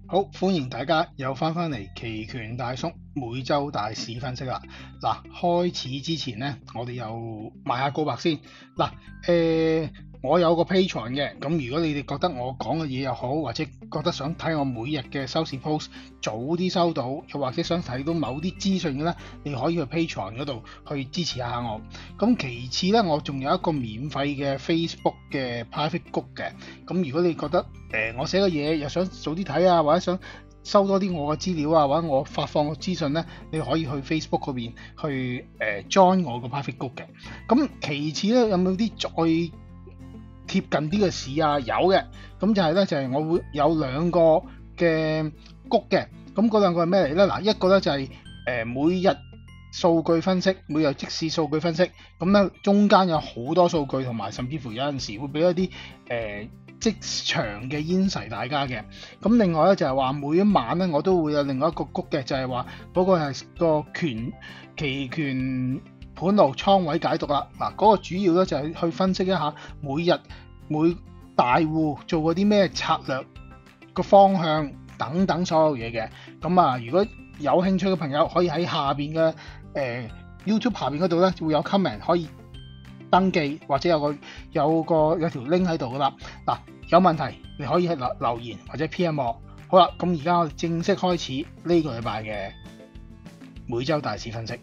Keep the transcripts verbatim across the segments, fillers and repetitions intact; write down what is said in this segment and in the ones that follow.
好，歡迎大家又翻返嚟期權大叔每週大市分析啦。嗱，開始之前咧，我哋又賣下告白先。嗱，誒、呃，我有個 Patreon 嘅，咁如果你哋覺得我講嘅嘢又好，或者覺得想睇我每日嘅收市 post 早啲收到，又或者想睇到某啲資訊嘅咧，你可以去 Patreon 嗰度去支持下我。咁其次咧，我仲有一個免費嘅 Facebook 嘅 private group 嘅。咁如果你覺得誒、呃、我寫嘅嘢又想早啲睇啊，或者想收多啲我嘅資料啊，或者我發放嘅資訊咧，你可以去 Facebook 嗰邊去誒、呃、join 我個 private group 嘅。咁其次咧，有冇啲再貼近啲嘅市啊？有嘅，咁就係咧就係、是、我會有兩個嘅 group 嘅。咁嗰兩個係咩嚟咧？嗱，一個咧就係、是、誒、呃、每日數據分析，每日即時數據分析。咁咧中間有好多數據，同埋甚至乎有陣時會俾一啲誒、呃即場嘅 insight 大家嘅。咁另外咧就係話每一晚咧我都會有另外一個谷嘅，就係話嗰個係個權期權盤路倉位解讀啦。嗱，嗰個主要咧就係去分析一下每日每大戶做過啲咩策略個方向等等所有嘢嘅。咁啊，如果有興趣嘅朋友可以喺下邊嘅誒 YouTube 下邊嗰度咧會有 comment 可以登記，或者有個有個有條 link 喺度噶啦。嗱，有問題你可以喺留留言或者 P M 我。好啦，咁而家我哋正式開始呢個禮拜嘅每週大市分析。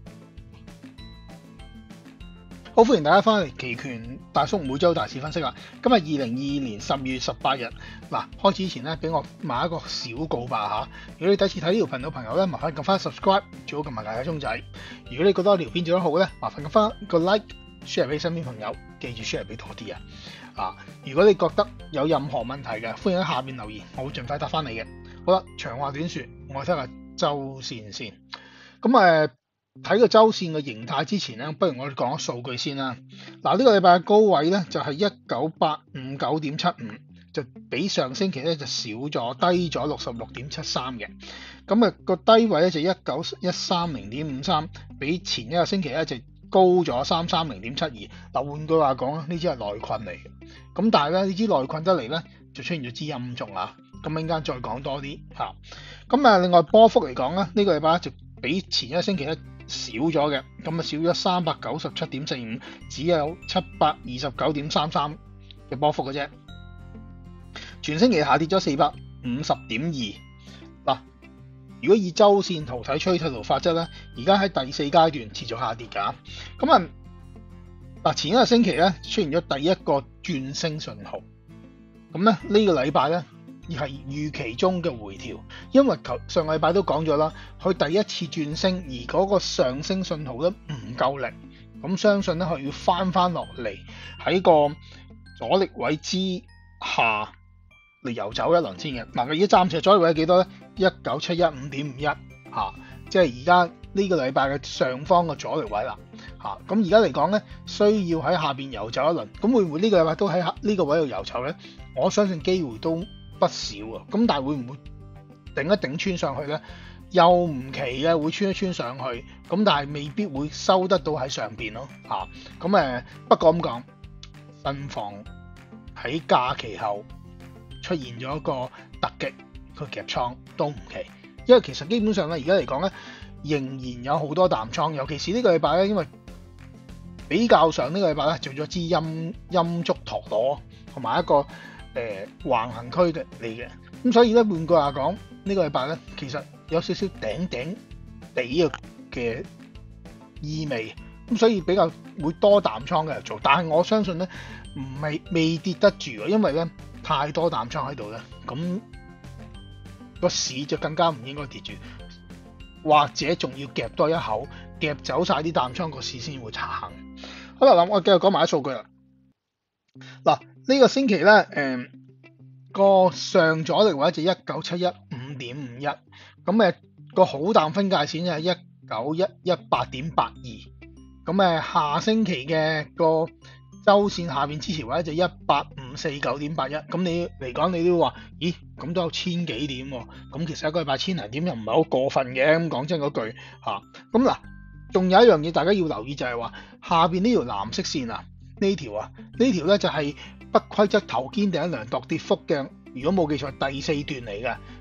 好，歡迎大家翻嚟期權大叔每週大市分析啦。今日二零二二年十二月十八日。嗱，開始之前咧，俾我賣一個小告白嚇。如果你第一次睇呢條頻道朋友咧，麻煩撳翻 subscribe，最好撳埋大嘅鐘仔。如果你覺得我條片做得好咧，麻煩撳翻個 like。share 俾身邊朋友，記住 share 俾多啲啊！啊，如果你覺得有任何問題嘅，歡迎喺下面留言，我會盡快答翻你嘅。好啦，長話短説，我哋睇下週線先。咁誒睇個週線嘅形態之前咧，不如我哋講數據先啦。嗱、啊，呢、這個禮拜嘅高位咧就係一九八五九點七五，就比上星期咧就少咗，低咗六十六點七三嘅。咁啊個低位咧就一九一三零點五三，比前一個星期咧就高咗三三零點七二。嗱，換句話講，呢支係內困嚟嘅。咁但係咧，呢支內困得嚟咧，就出現咗支陰燭啊。咁陣間再講多啲嚇。咁啊，另外波幅嚟講咧，呢、呢個禮拜就比前一個星期咧少咗嘅。咁啊，少咗三百九十七點四五，只有七百二十九點三三嘅波幅嘅啫。全星期下跌咗四百五十點二。嗱，如果以周線圖睇趨勢圖法則咧，而家喺第四階段持續下跌㗎。咁啊，嗱，前一個星期咧出現咗第一個轉升信號，咁咧呢個禮拜咧亦係預期中嘅回調，因為頭上個禮拜都講咗啦，佢第一次轉升而嗰個上升信號咧唔夠力，咁相信咧佢要翻翻落嚟喺個阻力位之下嚟遊走一輪先嘅。嗱，佢而家暫時阻力位係幾多咧？一九七一五點五一嚇，即係而家呢個禮拜嘅上方嘅阻力位啦嚇。咁而家嚟講咧，需要喺下邊遊走一輪，咁會唔會呢個禮拜都喺呢個位度遊走咧？我相信機會都不少啊。咁但係會唔會頂一頂穿上去咧？又唔奇嘅，會穿一穿上去，咁但係未必會收得到喺上邊咯嚇。咁誒，不過咁講，慎防喺假期後出現咗一個突擊，佢夾倉都唔奇，因為其實基本上咧，而家嚟講咧，仍然有好多淡倉，尤其是呢個禮拜咧，因為比較上呢個禮拜咧做咗支陰陰燭陀螺，同埋一個誒、呃、橫行區嘅嚟嘅，咁所以咧換句話講，呢、這個禮拜咧其實有少少頂頂地嘅意味，咁所以比較會多淡倉嘅人做，但係我相信咧唔係未跌得住，因為咧太多淡倉喺度咧，咁個市就更加唔應該跌住，或者仲要夾多一口，夾走晒啲淡倉，個市先會查行。好啦，咁我繼續講埋啲數據啦。嗱，呢個星期咧，誒、呃、個上阻力位就一九七一五點五一，咁誒個好淡分界線就係一九一一八點八二，咁誒下星期嘅個周線下邊支持位就一八五四九點八一，咁你嚟講你都話，咦咁都有千幾點喎、哦，咁其實一個禮拜千零點又唔係好過分嘅，咁講真嗰句嚇，咁嗱，仲有一樣嘢大家要留意就係話下邊呢條藍色線啊，呢條啊，呢條咧就係不規則頭肩頂量度跌幅嘅，如果冇記錯第四段嚟嘅，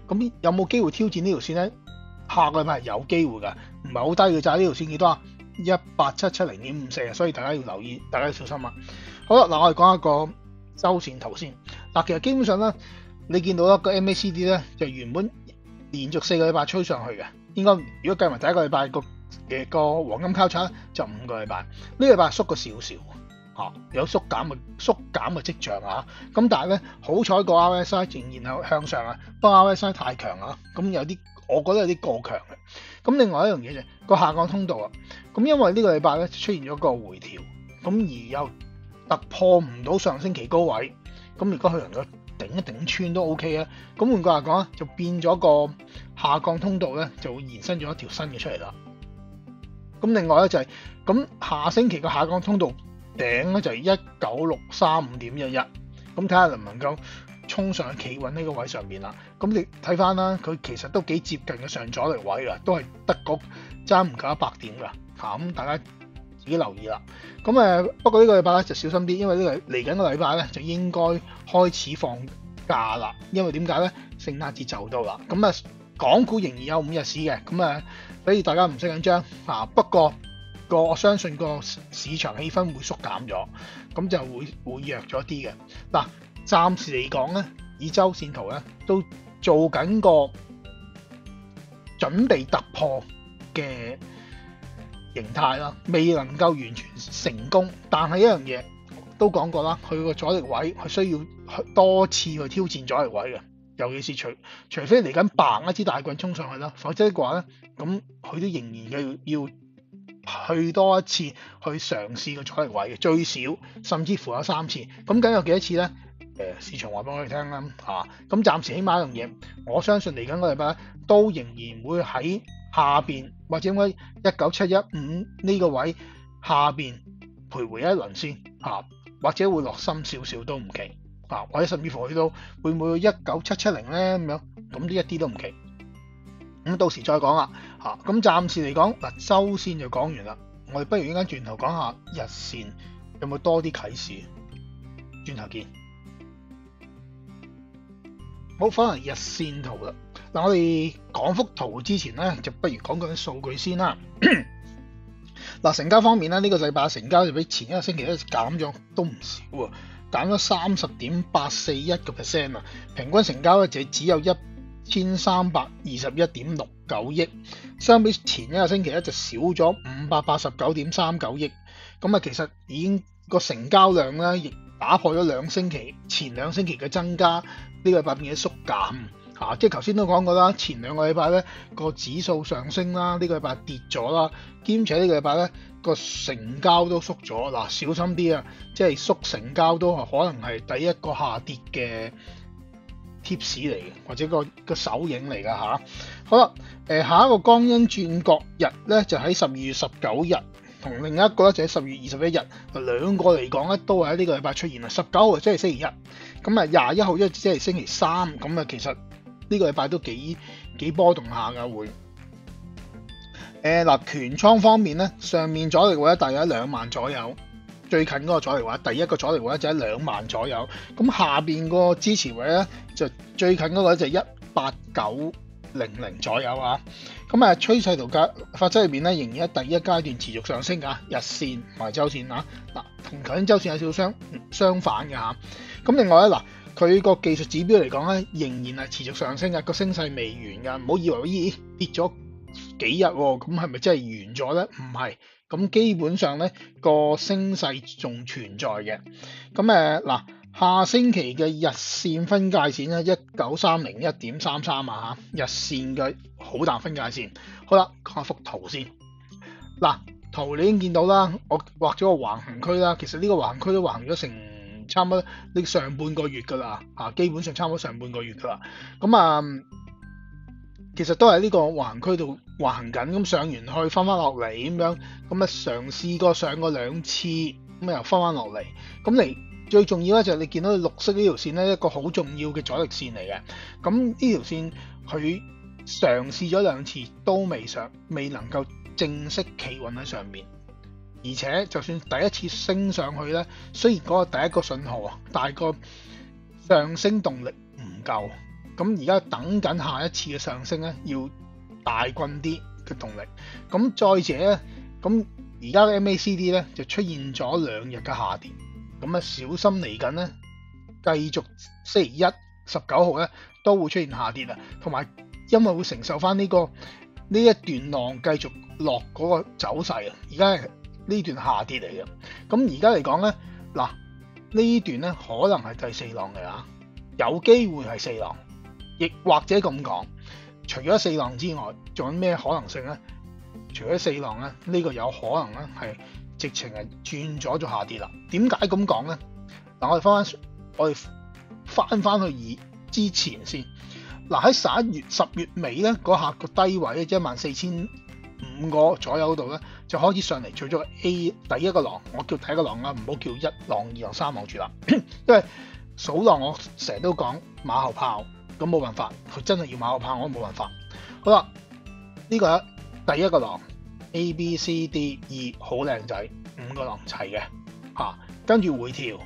咁有冇機會挑戰呢條線咧？下個禮拜係有機會㗎，唔係好低嘅咋。呢條線幾多啊？一八七七零點五四啊，所以大家要留意，大家要小心啊。好啦，嗱我哋講一個周線圖先。嗱，其實基本上咧，你見到啦個 M A C D 咧就原本連續四個禮拜吹上去嘅，應該如果計埋第一個禮拜個嘅個黃金交叉就五個禮拜，呢個禮拜縮咗少少嚇，有縮減嘅縮減嘅跡象啊。咁但係咧好彩個 R S I 仍然係向上啊，不過 R S I 太強啊，咁有啲我覺得有啲過強嘅。咁另外一樣嘢就係個下降通道啊，咁因為呢個禮拜咧出現咗個回調，咁而又突破唔到上星期高位，咁如果佢能夠頂一頂穿都 OK 啊。咁換句話講就變咗個下降通道咧，就會延伸咗一條新嘅出嚟啦。咁另外咧就係、是、咁下星期個下降通道頂咧就係一九六三五點一一，咁睇下能唔能夠衝上去企穩呢個位上面啦。咁你睇翻啦，佢其實都幾接近嘅上阻力位㗎，都係得個爭唔夠一百點㗎嚇。咁大家自己留意啦。咁誒不過呢個禮拜咧就小心啲，因為呢個嚟緊個禮拜咧就應該開始放假啦。因為點解咧？聖誕節就到啦。咁啊港股仍然有五日市嘅，咁啊所以大家唔使緊張嚇。不過個我相信個市場氣氛會縮減咗，咁就會會弱咗啲嘅。嗱，暫時嚟講咧，以周線圖咧都做緊個準備突破嘅形態啦，未能夠完全成功。但係一樣嘢都講過啦，佢個阻力位佢需要多次去挑戰阻力位嘅，尤其是除除非嚟緊嘭一支大棍衝上去啦，否則嘅話咧，咁佢都仍然嘅要去多一次去嘗試個阻力位嘅，最少甚至乎有三次。咁梗有幾多次咧？誒，市場話俾我哋聽啦嚇。咁暫時起碼一樣嘢，我相信嚟緊個禮拜都仍然會喺下邊或者喺一九七一五呢個位下邊徘徊一輪先嚇，或者會落深少少都唔奇嚇，或者甚至乎去到會唔會一九七七零咧咁樣，咁呢一啲都唔奇。咁到時再講啦嚇。咁暫時嚟講嗱，周線就講完啦，我哋不如依家轉頭講下日線有冇多啲啟示。轉頭見。好，翻嚟日線圖啦。嗱，我哋講幅圖之前咧，就不如講講啲數據先啦。嗱，成交方面咧，呢、這個禮拜成交就比前一個星期咧減咗都唔少喎，減咗三十點八四一個 percent 啊。平均成交咧就只有一千三百二十一點六九億，相比前一個星期咧就少咗五百八十九點三九億。咁啊，其實已經個成交量咧亦打破咗兩星期前兩星期嘅增加，呢個禮拜變咗縮減嚇。即係頭先都講過啦，前兩個禮拜咧個指數上升啦，呢個禮拜跌咗啦，兼且呢個禮拜咧個成交都縮咗。嗱，小心啲啊，即係縮成交都可能係第一個下跌嘅貼士嚟嘅，或者個個手影嚟㗎嚇。好啦，誒下一個江恩轉角日咧就喺十二月十九日，同另一個咧就喺十月二十一日，兩個嚟講咧都係喺呢個禮拜出現啦。十九號即係星期一，咁啊廿一號即係星期三，咁啊其實呢個禮拜都幾幾波動下㗎會。誒嗱，權倉方面咧，上面阻力位大約喺兩萬左右，最近嗰個阻力位，第一個阻力位就喺兩萬左右。咁下邊個支持位咧，就最近嗰個就一八九零零左右啊。咁啊，趨勢圖嘅法則入邊咧，仍然喺第一階段持續上升㗎，日線同埋週線啊。嗱，同頭先週線有少少相相反嘅嚇。咁另外咧，嗱，佢個技術指標嚟講咧，仍然係持續上升嘅，個升勢未完㗎。唔好以為咦跌咗幾日喎，咁係咪真係完咗咧？唔係，咁基本上咧個升勢仲存在嘅。咁誒嗱，下星期嘅日線分界線咧，一九三零一點三三啊嚇，日線嘅好大分界線。好啦，講下幅圖先。嗱，圖你已經見到啦，我畫咗個橫行區啦。其實呢個橫行區都橫行咗成差唔多呢上半個月㗎啦，嚇，基本上差唔多上半個月㗎啦。咁啊〜其實都係呢個橫行區度橫行緊，咁上完去翻翻落嚟咁樣，咁啊嘗試過上過兩次，咁又翻翻落嚟。咁嚟最重要咧就係你見到綠色呢條線咧，一個好重要嘅阻力線嚟嘅。咁呢條線佢嘗試咗兩次都未上，未能夠正式企穩喺上面。而且就算第一次升上去咧，雖然嗰個第一個信號啊，但係個上升動力唔夠。 咁而家等緊下一次嘅上升咧，要大棍啲嘅動力。咁再者咧，咁而家嘅 M A C D 咧就出現咗兩日嘅下跌，咁啊小心嚟緊咧，繼續星期一十九號咧都會出現下跌啊，同埋因為會承受翻呢、這個呢一段浪繼續落嗰個走勢啊，而家係呢段下跌嚟嘅。咁而家嚟講咧，嗱呢段咧可能係第四浪嚟啊，有機會係四浪，亦或者咁講，除咗四浪之外，仲有咩可能性咧？除咗四浪咧，呢、這個有可能咧係直情係轉咗做下跌啦。點解咁講咧？嗱，我哋翻翻我哋翻翻去以之前先。嗱喺十一月十月尾咧嗰下個低位咧一萬四千五個左右度咧，就開始上嚟做咗 A 第一個浪，我叫第一個浪啦，唔好叫一浪、二浪、三浪住啦。因為數浪我成日都講馬後炮，咁冇辦法，佢真係要馬後炮，我都冇辦法。好啦，呢、這個第一個浪 A B C D E 好靚仔，五個浪齊嘅嚇，跟住回調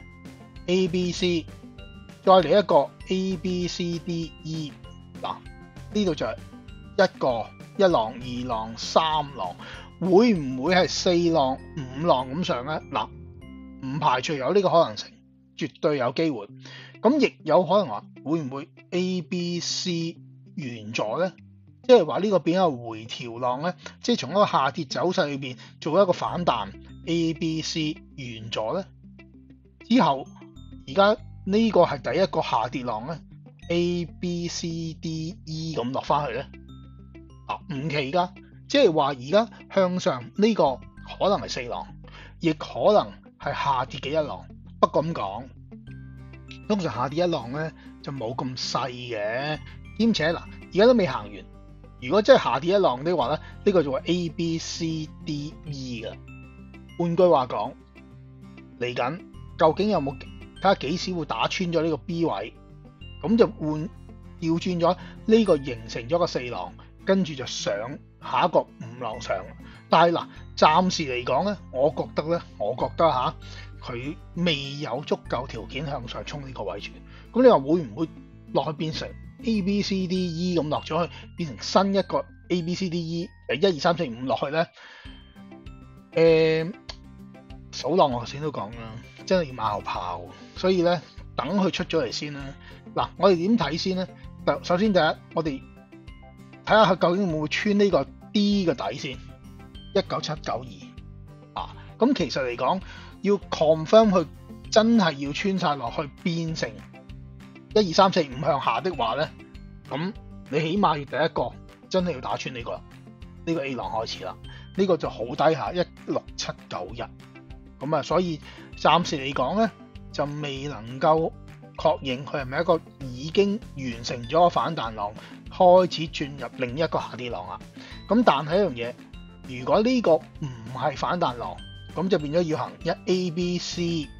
A B C， 再嚟一個 A B C D E， 嗱呢度就係一個一浪、二浪、三浪，會唔會係四浪、五浪咁上咧？嗱，唔排除有呢個可能性，絕對有機會。咁亦有可能話會唔會 A B C 完咗咧？即係話呢個變咗回調浪咧，即係從一個下跌走勢裏邊做一個反彈 A B C 完咗咧，之後而家呢個係第一個下跌浪咧 A B C D E 咁落翻去咧，啊唔奇噶，即係話而家向上呢個可能係四浪，亦可能係下跌嘅一浪。不過咁講，通常下跌一浪咧就冇咁細嘅，兼且嗱而家都未行完。如果真係下跌一浪的話咧，呢、這個就係 A B C D E 嘅。換句話講，嚟緊究竟有冇睇下幾時會打穿咗呢個 B 位，咁就換調轉咗呢個形成咗個四浪，跟住就上下一個五浪上。但係嗱，暫時嚟講咧，我覺得咧，我覺得嚇佢未有足夠條件向上衝呢個位住。咁你話會唔會落去變成 A B C D E 咁落咗去，變成新一個 A B C D E 誒一二三四五落去咧？誒、呃，數浪我頭先都講啦，真係要馬後炮，所以咧等佢出咗嚟先啦。嗱，我哋點睇先咧？首先第一，我哋睇下佢究竟會唔會穿呢個 D 嘅底先，一九七九二啊。咁其實嚟講，要 confirm 佢真係要穿晒落去，變成一二三四五向下的話咧，咁你起碼要第一個真係要打穿呢、這個呢、這個 A 浪開始啦，呢、這個就好低下一六七九一，咁啊，所以暫時嚟講咧就未能夠確認佢係咪一個已經完成咗個反彈浪，開始轉入另一個下跌浪啦。咁但係一樣嘢，如果呢個唔係反彈浪，咁就變咗要行一 A B C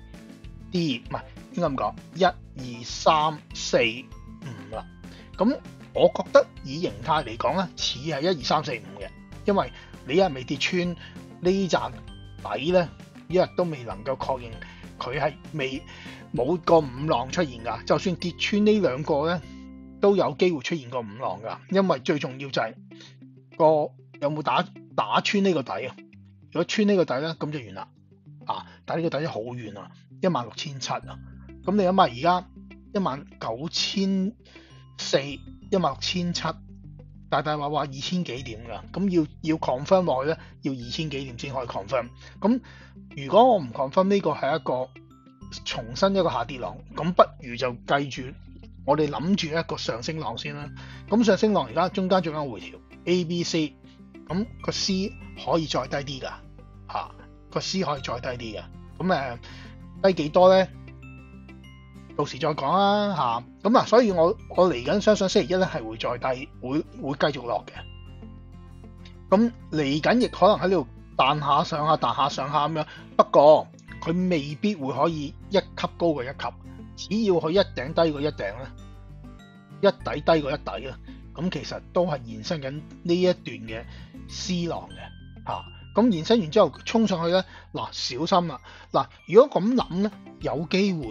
D 唔係應該咁講一二三四五啦。咁我覺得以形態嚟講咧，似係一二三四五嘅，因為你一日未跌穿呢紮底咧，一日都未能夠確認佢係未冇個五浪出現㗎。就算跌穿呢兩個咧，都有機會出現個五浪㗎。因為最重要就係個有冇打打穿呢個底啊。如果穿呢個底咧，咁就完啦。啊，但係呢個底好遠啊，一萬六千七啊。咁你諗下而家一萬九千四，一萬六千七，大大話話二千幾點㗎。咁要要 confirm 落去咧，要二千幾點先可以 confirm。咁如果我唔 confirm 呢個係一個重新一個下跌浪，咁不如就計住我哋諗住一個上升浪先啦。咁上升浪而家中間仲有回調 A、B、C， 咁個 C 可以再低啲㗎，嚇個 C 可以再低啲嘅。咁誒低幾多咧？到時再講啦嚇。咁啊，所以我我嚟緊相信星期一咧係會再低，會會繼續落嘅。咁嚟緊亦可能喺呢度彈下上下彈下上下咁樣，不過佢未必會可以一級高過一級，只要佢一頂低過一頂咧，一底低過一底咧，咁其實都係延伸緊呢一段嘅 C 浪嘅嚇。咁延伸完之後衝上去咧，嗱小心啦！嗱，如果咁諗咧，有機會咧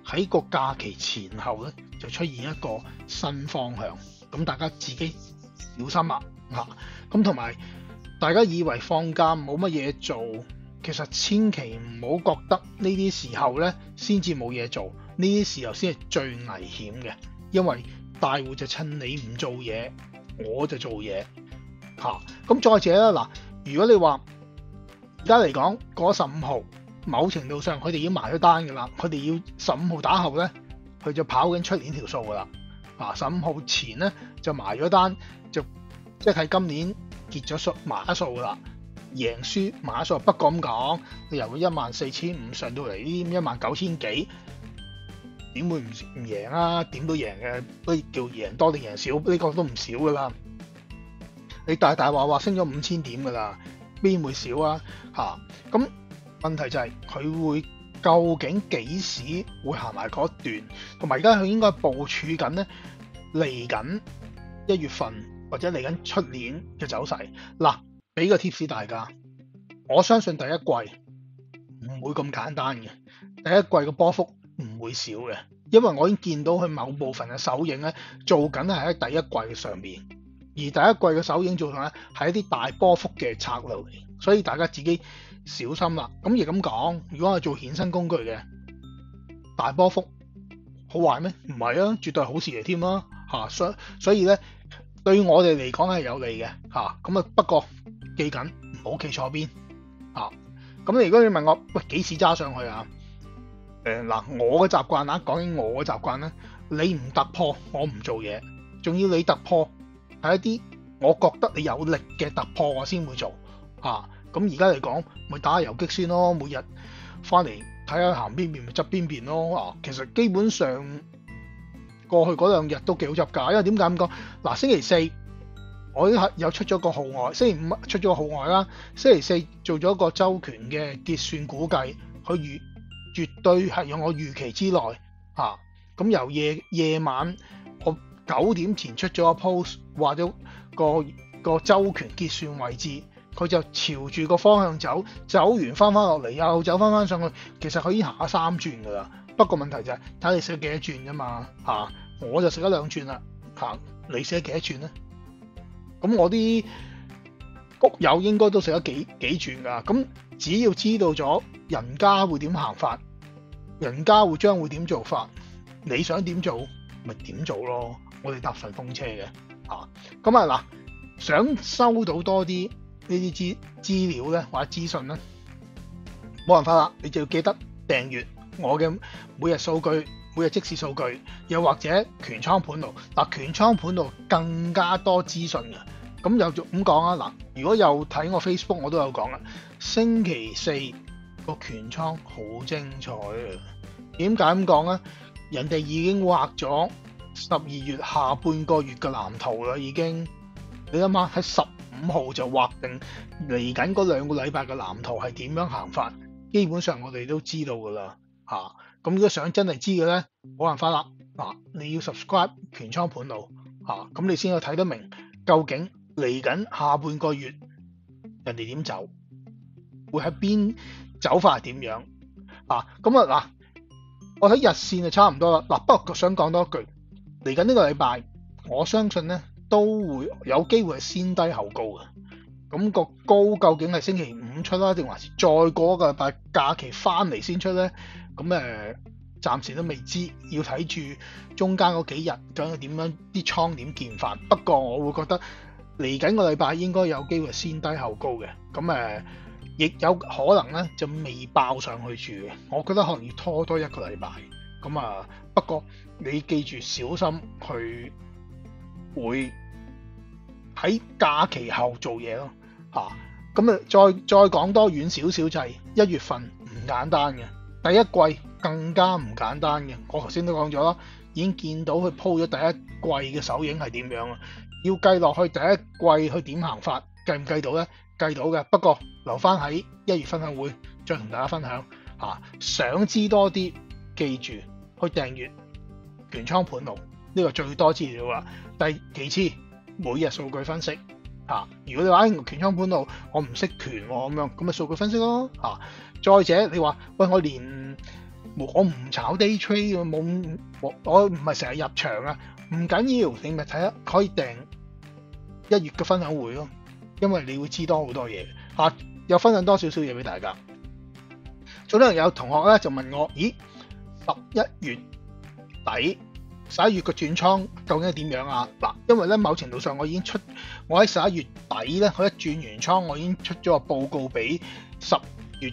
喺個假期前後咧就出現一個新方向，咁大家自己小心啦嚇。咁同埋大家以為放假冇乜嘢做，其實千祈唔好覺得呢啲時候咧先至冇嘢做，呢啲時候先係最危險嘅，因為大戶就趁你唔做嘢，我就做嘢嚇。咁、啊、再者啦，嗱，如果你話而家嚟講嗰十五號，某程度上佢哋已經埋咗單㗎啦，佢哋要十五號打後咧，佢就跑緊出年條數㗎啦。啊，十五號前咧就埋咗單，就即係今年結咗數埋咗數㗎啦，贏輸埋咗數。不過咁講，你由一萬四千五上到嚟呢一萬九千幾，點會唔唔贏啊？點都贏嘅，不叫贏多定贏少，呢、這個都唔少㗎啦。你大大話話升咗五千點㗎啦，邊會少啊？嚇、啊，咁問題就係、是、佢會究竟幾時會行埋嗰段，同埋而家佢應該部署緊咧嚟緊一月份或者嚟緊出年嘅走勢。嗱，俾個 tips 大家，我相信第一季唔會咁簡單嘅，第一季嘅波幅唔會少嘅，因為我已經見到佢某部分嘅手影咧做緊係喺第一季嘅上面，而第一季嘅手影做緊咧係一啲大波幅嘅策略嚟，所以大家自己小心啦。咁亦咁講，如果係做衍生工具嘅大波幅好壞咩？唔係啊，絕對係好事嚟添啦嚇。所所以咧，對我哋嚟講係有利嘅嚇。咁啊，不過記緊唔好企錯邊嚇。咁你如果你問我喂幾時揸上去啊？誒嗱，我嘅習慣啊，講緊我嘅習慣咧，你唔突破我唔做嘢，仲要你突破係一啲我覺得你有力嘅突破我先會做嚇。咁而家嚟講，咪打下游擊先咯，每日翻嚟睇下行邊邊咪執邊邊咯。啊，其實基本上過去嗰兩日都幾好執㗎，因為點解咁講？嗱，星期四我已經有出咗個號外，星期五出咗個號外啦，星期四做咗個周權嘅結算估計，佢預絕對係有我預期之內嚇。咁、啊、由夜夜晚我九點前出咗個 post，話咗個個周權結算位置。佢就朝住個方向走，走完翻翻落嚟，又走翻翻上去。其實佢已經行咗三轉噶啦。不過問題就係、是、睇你食咗幾多轉啫嘛嚇。我就食咗兩轉啦嚇。你食咗幾多轉咧？咁我啲谷友應該都食咗幾幾轉噶。咁只要知道咗人家會點行法，人家會將會點做法，你想點做咪點做咯。我哋搭順風車嘅嚇。咁啊嗱，想收到多啲呢啲資資料咧，或者資訊咧，冇辦法啦，你就要記得訂閱我嘅每日數據、每日即時數據，又或者權倉盤路。嗱，權倉盤路更加多資訊嘅。咁又咁講啊，嗱，如果有睇我 Facebook，我都有講啦。星期四個權倉好精彩啊！點解咁講咧？人哋已經畫咗十二月下半個月嘅藍圖啦，已經。你諗下喺十五號就劃定嚟緊嗰兩個禮拜嘅藍圖係點樣行法，基本上我哋都知道噶啦嚇。咁、啊、如果想真係知嘅咧，冇辦法啦嗱，你要 subscribe 權倉盤路嚇，咁、啊、你先可以睇得明究竟嚟緊下，下半個月人哋點走，會喺邊走法係點樣啊？咁啊嗱，我睇日線就差唔多啦嗱，不過想講多一句，嚟緊呢個禮拜我相信咧，都會有機會係先低後高嘅，咁、個高究竟係星期五出啦，定還是再過一個禮拜假期翻嚟先出咧？咁誒，暫時都未知，要睇住中間嗰幾日究竟點樣啲倉點見法。不過我會覺得嚟緊個禮拜應該有機會先低後高嘅，咁誒亦有可能咧就未爆上去住嘅。我覺得可能要拖多一個禮拜。咁啊，不過你記住小心佢會喺假期後做嘢咯嚇，咁啊再再講多遠少少就係一月份唔簡單嘅，第一季更加唔簡單嘅。我頭先都講咗啦，已經見到佢鋪咗第一季嘅手影係點樣啊，要計落去第一季去點行法，計唔計到咧？計到嘅，不過留翻喺一月分享會再同大家分享嚇。想知多啲，記住去訂閱權倉盤路，呢個最多資料啦。第其次，每日數據分析嚇、啊。如果你話權倉盤路我唔識權喎咁樣，咁咪數據分析咯嚇、啊。再者你話喂，我連我唔炒 day trade 嘅，冇我我唔係成日入場啊，唔緊要，你咪睇下可以訂一月嘅分享會咯，因為你會知多好多嘢嚇、啊，又分享多少少嘢俾大家。早兩日有同學咧就問我，咦，十一月底十一月個轉倉究竟係點樣啊？嗱，因為咧某程度上我已經出，我喺十一月底咧，我一轉完倉，我已經出咗個報告俾十月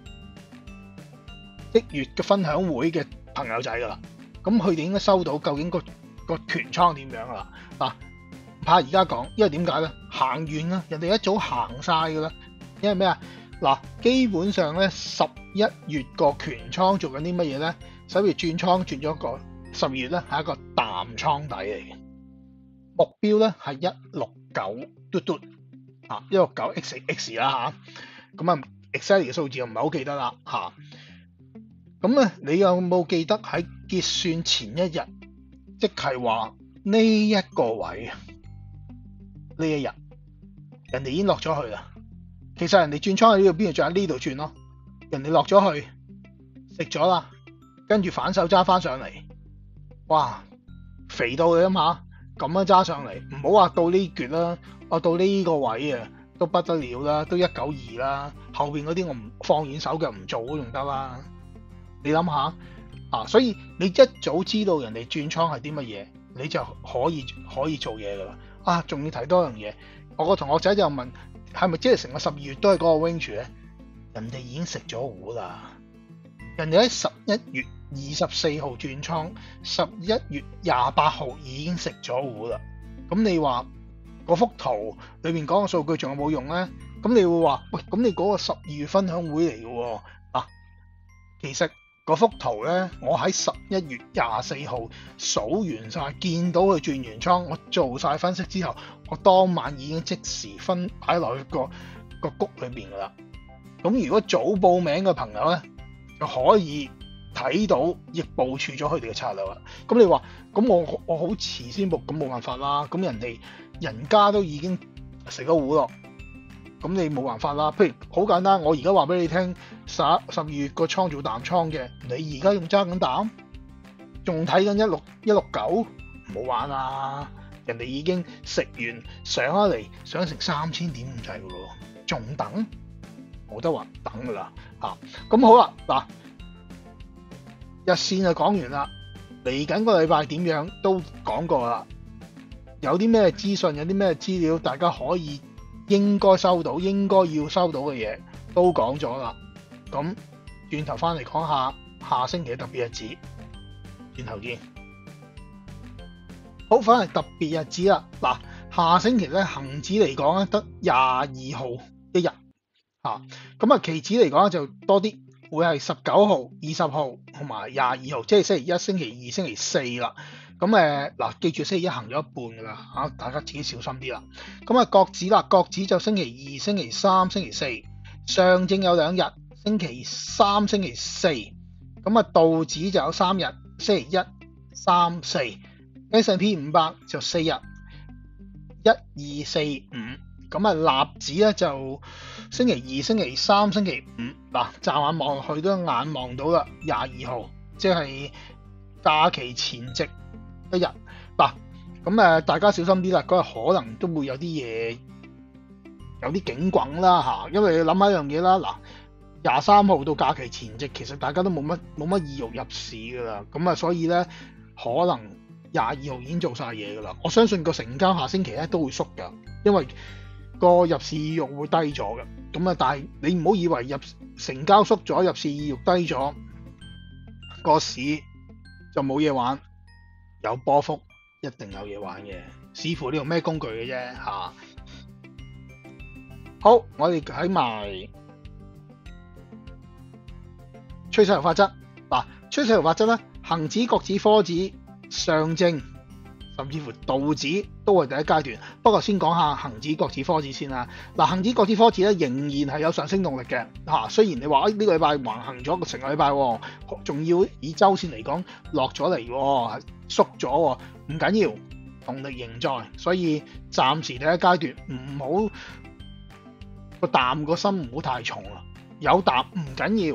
一月嘅分享會嘅朋友仔噶啦，咁佢哋應該收到究竟個個權倉點樣噶啦？嗱，唔怕而家講，因為點解咧？行完啦，人哋一早行晒噶啦，因為咩啊？嗱，基本上咧十一月個權倉做緊啲乜嘢咧？十一月轉倉轉咗個十二月咧係一個淡倉底嚟嘅，目標咧係一六九嘟嘟啊，一六九 X X 啦吓，咁啊 exactly 嘅數字我唔係好記得啦吓。咁啊，你有冇記得喺結算前一日，即係話呢一個位啊，呢一日人哋已經落咗去啦。其實人哋轉倉喺呢度，邊度仲喺呢度轉咯？人哋落咗去食咗啦，跟住反手揸翻上嚟，哇！肥到你諗下，咁樣揸上嚟，唔好話到呢橛啦，我到呢個位啊，都不得了啦，都一九二啦，後邊嗰啲我唔放軟手腳唔做都仲得啦。你諗下啊，所以你一早知道人哋轉倉係啲乜嘢，你就可以可以做嘢噶啦。啊，仲要提多樣嘢，我個同學仔就問，係咪即係成個十二月都係嗰個 range 咧？人哋已經食咗糊啦，人哋喺十一月二十四號轉倉，十一月廿八號已經食咗糊啦。咁你話嗰幅圖裏面講嘅數據仲有冇用咧？咁你會話，喂，咁你嗰個十二月分享會嚟嘅喎啊，其實嗰幅圖咧，我喺十一月廿四號數完晒，見到佢轉完倉，我做晒分析之後，我當晚已經即時分擺落去個個谷裏邊噶啦。咁如果早報名嘅朋友咧，就可以睇到亦部署咗佢哋嘅策略啦。咁你話，咁我我好遲先報，咁冇辦法啦。咁人哋人家都已經食咗糊咯。咁你冇辦法啦。譬如好簡單，我而家話俾你聽，十一十二月個倉做淡倉嘅，你而家仲揸緊淡，仲睇緊一六一六九，唔好玩啦！人哋已經食完上咗嚟，上成三千點咁滯噶咯，仲等？冇得話等噶啦嚇。咁好啦，嗱，日線就講完啦，嚟緊個禮拜點樣都講過啦。有啲咩資訊，有啲咩資料，大家可以應該收到、應該要收到嘅嘢都講咗啦。咁轉頭翻嚟講下下星期嘅特別日子，轉頭見。好，翻嚟特別日子啦。嗱，下星期咧恆指嚟講咧得廿二號一日嚇，咁啊期指嚟講咧就多啲，會係十九號、二十號同埋廿二號，即係星期一、星期二、星期四啦。咁誒嗱，記住星期一行咗一半噶啦嚇，大家自己小心啲啦。咁啊國指啦，國指就星期二、星期三、星期四，上證有兩日，星期三、星期四。咁啊道指就有三日，星期一、三、四。S and P 五百就四日，一二四五。咁啊納指咧就星期二、星期三、星期五。嗱，驟眼望落去都眼望到啦，廿二號，即係假期前夕一日。嗱，咁誒大家小心啲啦，嗰日可能都會有啲嘢，有啲警棍啦嚇。因為你諗下一樣嘢啦，嗱，廿三號到假期前夕，其實大家都冇乜冇乜意欲入市噶啦。咁啊，所以咧可能廿二號已經做晒嘢噶啦。我相信個成交下星期咧都會縮噶，因為個入市意欲會低咗嘅。咁啊，但係你唔好以為入成交縮咗，入市意欲低咗，個市就冇嘢玩。有波幅一定有嘢玩嘅，視乎呢個咩工具嘅啫嚇。好，我哋睇埋趨勢圖法則。嗱，趨勢圖法則咧，恆指、國指、科指、上證，甚至乎道指都係第一階段。不過先講下恆指、國指、科指先啦。嗱，恆指、國指、科指咧仍然係有上升動力嘅嚇。雖然你話誒呢個禮拜橫行咗個成個禮拜，仲要以週線嚟講落咗嚟喎，縮咗喎，唔緊要，動力仍在。所以暫時第一階段唔好個淡個心唔好太重啦。有淡唔緊要，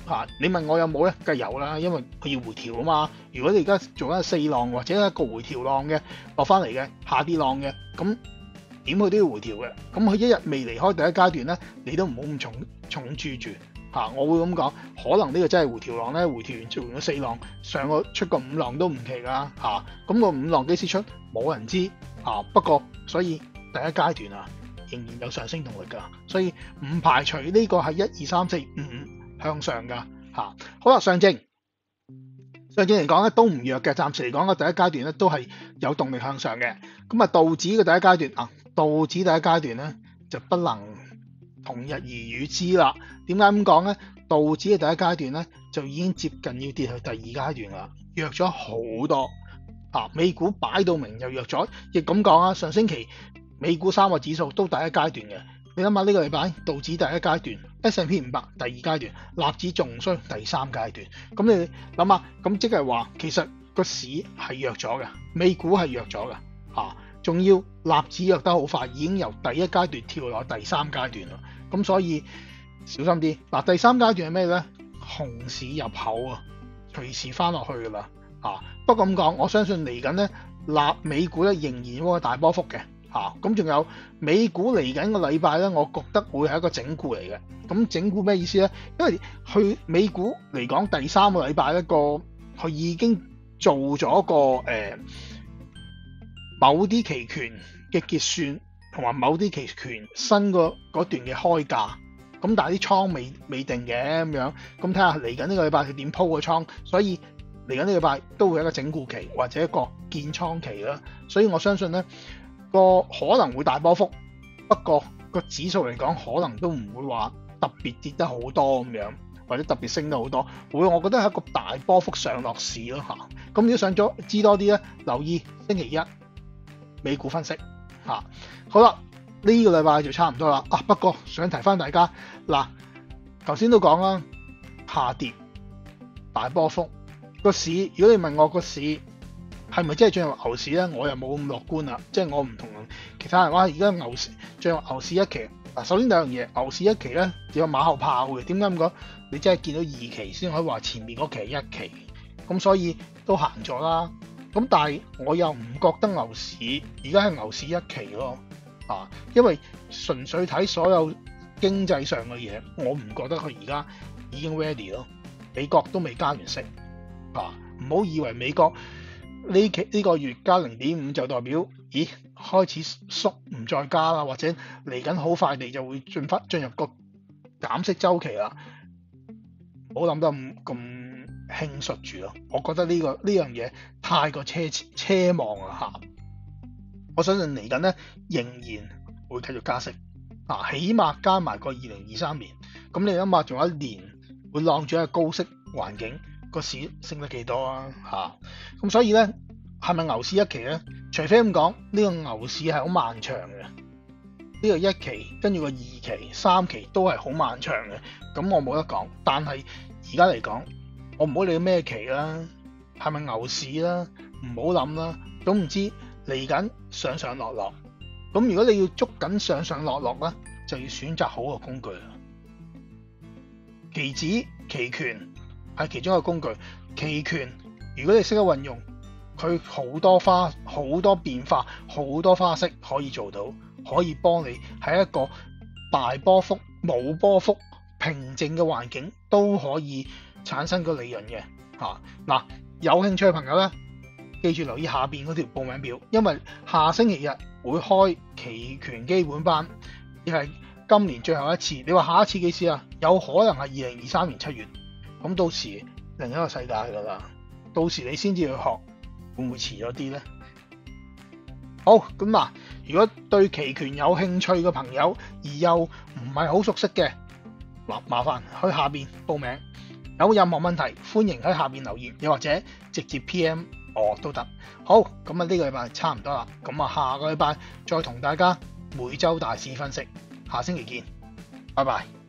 嚇、啊，你問我有冇咧？梗係有啦，因為佢要回調啊嘛。如果你而家做緊四浪或者一個回調浪嘅落翻嚟嘅下跌浪嘅，咁點佢都要回調嘅。咁佢一日未離開第一階段咧，你都唔好咁重重注住嚇、啊。我會咁講，可能呢個真係回調浪咧，回調完做完咗四浪，上個出個五浪都唔奇㗎嚇。咁、啊那個五浪幾時出？冇人知啊。不過所以第一階段啊，仍然有上升動力㗎，所以唔排除呢個係一二三四五向上㗎嚇、啊。好啦，上證上證嚟講咧都唔弱嘅，暫時嚟講嘅第一階段咧都係有動力向上嘅。咁啊道指嘅第一階段啊，道指第一階段咧就不能同日而語之啦。點解咁講咧？道指嘅第一階段咧就已經接近要跌去第二階段啦，弱咗好多啊！美股擺到明又弱咗，亦咁講啊，上星期美股三個指數都第一階段嘅。你諗下呢個禮拜道指第一階段 ，S and P 五百第二階段，納指仲衰第三階段。咁你諗下，咁即係話其實個市係弱咗嘅，美股係弱咗嘅嚇，仲、啊、要納指弱得好快，已經由第一階段跳落第三階段啦。咁所以小心啲。嗱、啊，第三階段係咩咧？熊市入口啊，隨時翻落去噶啦嚇。不過咁講，我相信嚟緊咧，納美股咧仍然會大波幅嘅。嚇，咁仲有美股嚟緊個禮拜咧，我覺得會係一個整固嚟嘅。咁整固咩意思咧？因為去美股嚟講，第三個禮拜一個佢已經做咗個誒、呃、某啲期權嘅結算，同埋某啲期權新個嗰段嘅開價。咁但係啲倉未未定嘅咁樣，咁睇下嚟緊呢個禮拜佢點鋪個倉。所以嚟緊呢個禮拜都會有一個整固期或者一個建倉期啦。所以我相信咧，個可能會大波幅，不過個指數嚟講，可能都唔會話特別跌得好多咁樣，或者特別升得好多。會我覺得係一個大波幅上落市咯嚇。咁如果想咗知多啲咧，留意星期一美股分析嚇。好啦，呢、呢個禮拜就差唔多啦。啊，不過想提翻大家嗱，頭先都講啦，下跌大波幅個市。如果你問我個市係咪真係進入牛市咧？我又冇咁樂觀啦，即係我唔同其他人話而家牛市進入牛市一期。嗱，首先第一樣嘢，牛市一期咧有馬後炮嘅。點解咁講？你真係見到二期先可以話前面嗰期係一期，咁所以都行咗啦。咁但係我又唔覺得牛市而家係牛市一期咯，啊，因為純粹睇所有經濟上嘅嘢，我唔覺得佢而家已經 ready 咯。美國都未加完息，啊，唔好以為美國呢期呢個月加零點五就代表，咦開始縮唔再加啦，或者嚟緊好快地就會進翻進入個減息週期啦。唔好諗得咁咁輕率住咯，我覺得呢、這個呢樣嘢太過奢奢望啦嚇。我相信嚟緊咧仍然會繼續加息，啊，起碼加埋個二零二三年。咁你諗下，仲有一年會浪住一個高息環境。個市升得幾多啊？嚇！咁所以咧，係咪牛市一期咧？除非咁講，呢個牛市係好漫長嘅。呢個一期跟住個二期、三期都係好漫長嘅。咁我冇得講。但係而家嚟講，我唔好理咩期啦，係咪牛市啦？唔好諗啦。總唔知嚟緊上上落落。咁如果你要捉緊上上落落咧，就要選擇好個工具啦。期指、期權係其中一個工具。期權如果你識得運用，佢好多花好多變化，好多花式可以做到，可以幫你喺一個大波幅、冇波幅、平靜嘅環境都可以產生個利潤嘅嚇。嗱、啊，有興趣嘅朋友咧，記住留意下邊嗰條報名表，因為下星期日會開期權基本班，亦係今年最後一次。你話下一次幾時啊？有可能係二零二三年七月。咁到時另一個世界噶啦，到時你先至去學，會唔會遲咗啲呢？好，咁嗱，如果對期權有興趣嘅朋友，而又唔係好熟悉嘅，嗱，麻煩去下邊報名。有任何問題，歡迎喺下邊留言，又或者直接 P M 我都得。好，咁啊呢個禮拜差唔多啦，咁啊下個禮拜再同大家每週大市分析，下星期見，拜拜。